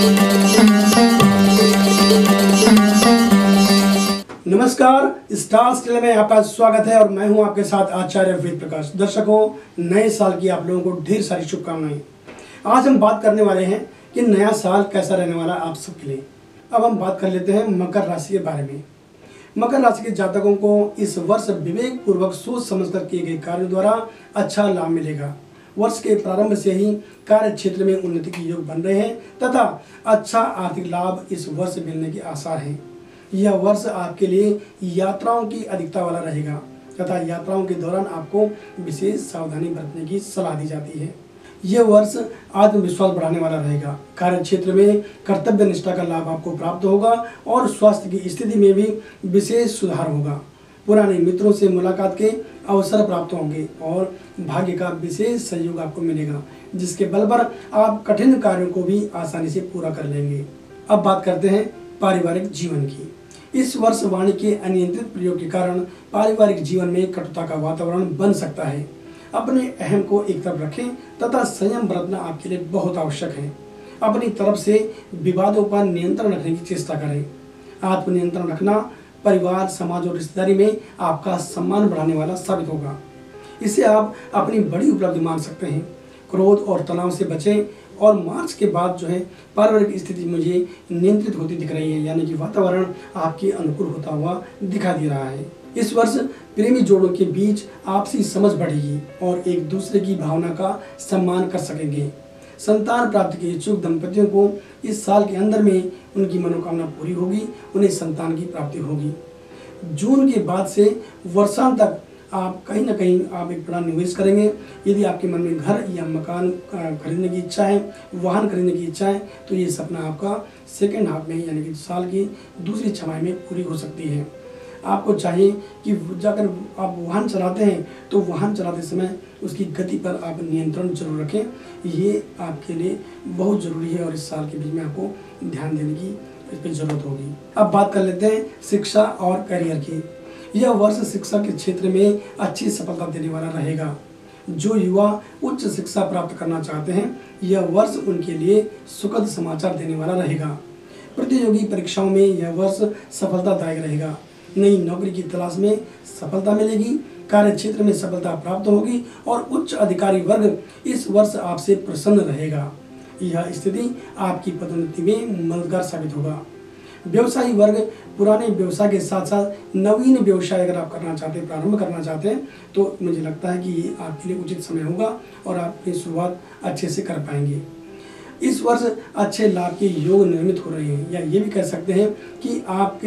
नमस्कार, star stele में आपका स्वागत है और मैं हूं आपके साथ आचार्य वेद प्रकाश। दर्शकों, नए साल की आप लोगों को ढेर सारी शुभकामनाएं। आज हम बात करने वाले हैं कि नया साल कैसा रहने वाला आप सबके लिए। अब हम बात कर लेते हैं मकर राशि के बारे में। मकर राशि के जातकों को इस वर्ष विवेक पूर्वक सोच समझकर किए गए कार्यों द्वारा अच्छा लाभ मिलेगा। वर्ष के प्रारंभ से ही कार्य क्षेत्र में उन्नति के योग बन रहे हैं तथा अच्छा आर्थिक लाभ इस वर्ष मिलने के आसार हैं। यह वर्ष आपके लिए यात्राओं की अधिकता वाला रहेगा तथा यात्राओं के दौरान आपको विशेष सावधानी बरतने की सलाह दी जाती है। यह वर्ष आत्मविश्वास बढ़ाने वाला रहेगा। कार्य क्षेत्र में कर्तव्य निष्ठा का लाभ आपको प्राप्त होगा और स्वास्थ्य की स्थिति में भी विशेष सुधार होगा। पुराने मित्रों से मुलाकात के अवसर प्राप्त होंगे और भाग्य का विशेष सहयोग आपको मिलेगा, जिसके बल पर आप कठिन कार्यों को भी आसानी से पूरा कर लेंगे। अब बात करते हैं पारिवारिक जीवन की। इस वर्ष वाणी के अनियंत्रित प्रयोग के कारण पारिवारिक जीवन में कटुता का वातावरण बन सकता है। अपने अहम को एक तरफ रखें तथा संयम बरतना आपके लिए बहुत आवश्यक है। अपनी तरफ से विवादों पर नियंत्रण रखने की चेष्टा करें। आत्मनियंत्रण रखना परिवार, समाज और रिश्तेदारी में आपका सम्मान बढ़ाने वाला साबित होगा। इसे आप अपनी बड़ी उपलब्धि मान सकते हैं। क्रोध और तनाव से बचें और मार्च के बाद पारिवारिक स्थिति मुझे नियंत्रित होती दिख रही है, यानी कि वातावरण आपके अनुकूल होता हुआ दिखा दे रहा है। इस वर्ष प्रेमी जोड़ों के बीच आपसी समझ बढ़ेगी और एक दूसरे की भावना का सम्मान कर सकेंगे। संतान प्राप्ति के इच्छुक दंपतियों को इस साल के अंदर में उनकी मनोकामना पूरी होगी, उन्हें संतान की प्राप्ति होगी। जून के बाद से वर्षांत तक आप कहीं ना कहीं आप एक बड़ा निवेश करेंगे। यदि आपके मन में घर या मकान खरीदने की इच्छा है, वाहन खरीदने की इच्छा है, तो ये सपना आपका सेकेंड हाफ में यानी कि साल की दूसरी छमाही में पूरी हो सकती है। आपको चाहिए कि जाकर आप वाहन चलाते हैं तो वाहन चलाते समय उसकी गति पर आप नियंत्रण जरूर रखें। ये आपके लिए बहुत ज़रूरी है और इस साल के बीच में आपको ध्यान देने की इस पर ज़रूरत होगी। अब बात कर लेते हैं शिक्षा और करियर की। यह वर्ष शिक्षा के क्षेत्र में अच्छी सफलता देने वाला रहेगा। जो युवा उच्च शिक्षा प्राप्त करना चाहते हैं, यह वर्ष उनके लिए सुखद समाचार देने वाला रहेगा। प्रतियोगी परीक्षाओं में यह वर्ष सफलतादायक रहेगा। नई नौकरी की तलाश में सफलता मिलेगी, कार्य क्षेत्र में सफलता प्राप्त होगी और उच्च अधिकारी वर्ग इस वर्ष आपसे प्रसन्न रहेगा। यह स्थिति आपकी पदोन्नति में मददगार साबित होगा। व्यवसायी वर्ग पुराने व्यवसाय के साथ साथ नवीन व्यवसाय अगर आप करना चाहते हैं, प्रारंभ करना चाहते हैं, तो मुझे लगता है कि ये आपके लिए उचित समय होगा और आप अपनी शुरुआत अच्छे से कर पाएंगे। इस वर्ष अच्छे लाभ के योग निर्मित हो रहे हैं, या ये भी कह सकते हैं कि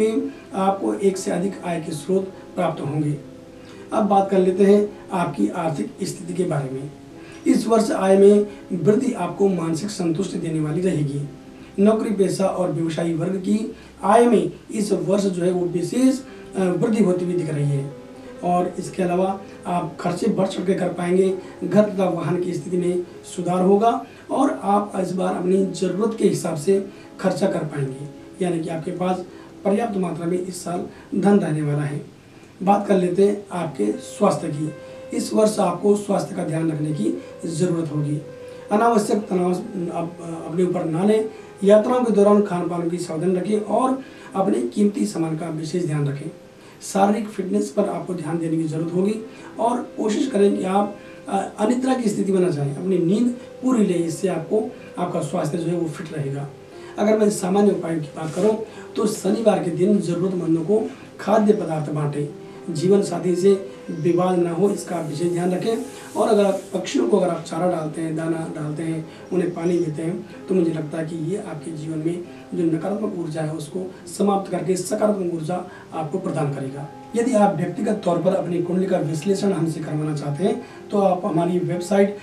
आपको एक से अधिक आय के स्रोत प्राप्त होंगे। अब बात कर लेते हैं आपकी आर्थिक स्थिति के बारे में। इस वर्ष आय में वृद्धि आपको मानसिक संतुष्टि देने वाली रहेगी। नौकरी पेशा और व्यवसायी वर्ग की आय में इस वर्ष वो विशेष वृद्धि होती हुई दिख रही है और इसके अलावा आप खर्चे बढ़ चढ़ के कर पाएंगे। घर तथा वाहन की स्थिति में सुधार होगा और आप इस बार अपनी ज़रूरत के हिसाब से खर्चा कर पाएंगे, यानी कि आपके पास पर्याप्त मात्रा में इस साल धन रहने वाला है। बात कर लेते हैं आपके स्वास्थ्य की। इस वर्ष आपको स्वास्थ्य का ध्यान रखने की ज़रूरत होगी। अनावश्यक तनाव आप अपने ऊपर ना लें। यात्राओं के दौरान खान पान की सावधानी रखें और अपने कीमती सामान का विशेष ध्यान रखें। शारीरिक फिटनेस पर आपको ध्यान देने की ज़रूरत होगी और कोशिश करें कि आप अनिद्रा की स्थिति में न जाएं। अपनी नींद पूरी लें, इससे आपका स्वास्थ्य वो फिट रहेगा। अगर मैं सामान्य उपायों की बात करूं तो शनिवार के दिन ज़रूरतमंदों को खाद्य पदार्थ बांटें। जीवन साथी से विवाद ना हो, इसका विशेष ध्यान रखें। और अगर पक्षियों को आप चारा डालते हैं, दाना डालते हैं, उन्हें पानी देते हैं, तो मुझे लगता है कि ये आपके जीवन में जो नकारात्मक ऊर्जा है उसको समाप्त करके सकारात्मक ऊर्जा आपको प्रदान करेगा। यदि आप व्यक्तिगत तौर पर अपनी कुंडली का विश्लेषण हमसे करवाना चाहते हैं तो आप हमारी वेबसाइट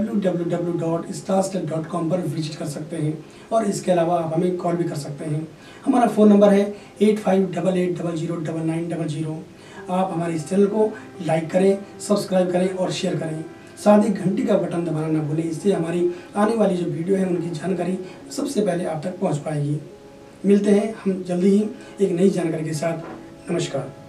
www.starstel.com पर विजिट कर सकते हैं और इसके अलावा आप हमें कॉल भी कर सकते हैं। हमारा फ़ोन नंबर है 8588009900। आप हमारे इस चैनल को लाइक करें, सब्सक्राइब करें और शेयर करें। साथ ही घंटी का बटन दबाना ना भूलें, इससे हमारी आने वाली जो वीडियो है उनकी जानकारी सबसे पहले आप तक पहुंच पाएगी। मिलते हैं हम जल्दी ही एक नई जानकारी के साथ। नमस्कार।